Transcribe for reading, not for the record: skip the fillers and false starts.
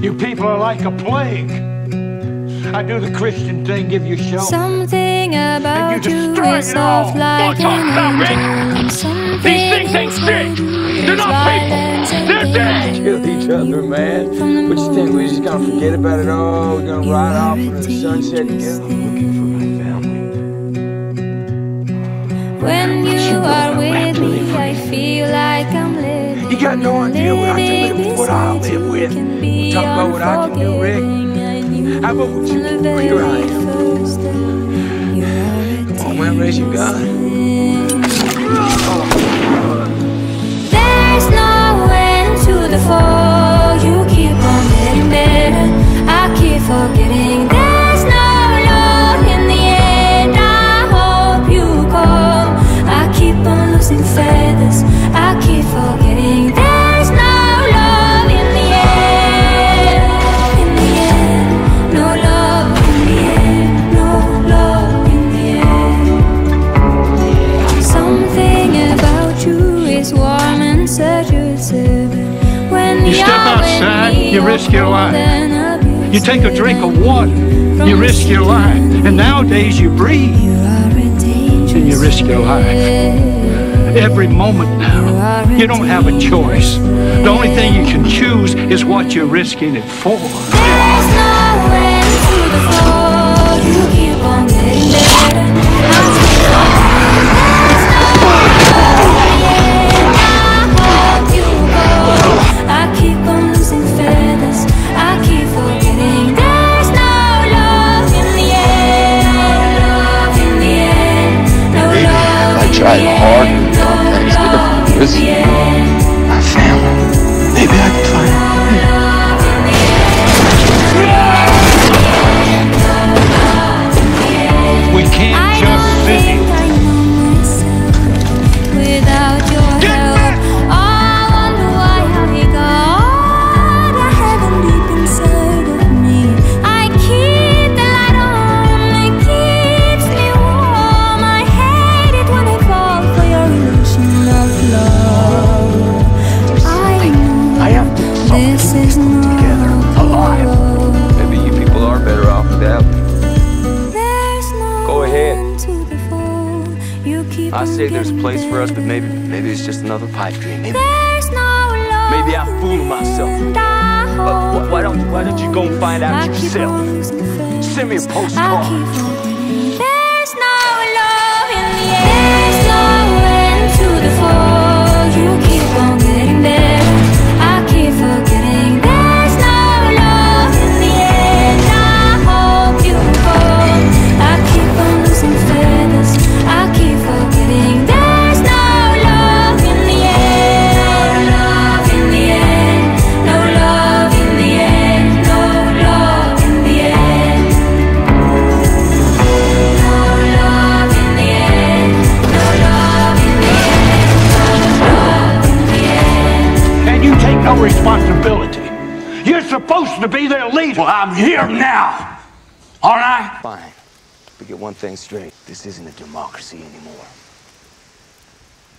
You people are like a plague. I do the Christian thing, give you shelter. Something about you is soft like an angel. These things ain't shit. They're not people. They're dead. Kill each other, man. What you think? We're just gonna forget about it all? We're gonna ride off into the sunset together? I'm looking for my family. When you are with me, I feel like I'm living. You got no idea what I can live with, what I live with. Talk about what I can do, Rick. How about what you can do? Here I am. Come on, man, raise your gun. There's no end to the fall. You keep on getting better. I keep forgetting. There's no love in the end. I hope you come. I keep on losing feathers. I keep forgetting. There's no love in the end. In the end, no love in the end. No love in the end. Something about you is warm and seductive. When You step outside, you risk your life. You take a drink of water, you risk your life. And nowadays you breathe, and you risk your life. Every moment now, you don't have a choice. The only thing you can choose is what you're risking it for. There's no end to the fall. You keep on getting better. I keep on losing feathers. I keep forgetting. There's no love in the end. Love in the end. No love in the end. I tried hard to do things different. This is my family. Maybe I can find it. We can't just sit here. Without your help, I wonder why I got a heaven deep inside of me. I keep the light on, it keeps me warm. I hate it when I fall for your illusion of love. I know I have to do this something is not together, alive. Maybe you people are better off without me. There's no Go ahead. end to the fall. You keep I on say there's a getting place for us, but better. maybe it's just another pipe dream. There's no love. Maybe I'm fooling myself. Why don't you go and find out yourself? Send me a postcard. There's no love in the end. There's no end to the fall. You keep on getting better. I keep forgetting. There's no love in the end. I hope you come. I keep on losing feathers. I keep forgetting. There's no love in the end. Love in the end. No love in the end. No love in the end. No love in the end. No love in the end. No love in the end. And you take no responsibility. You're supposed to be their leader. Well, I'm here now. All right? Fine. But get one thing straight. This isn't a democracy anymore.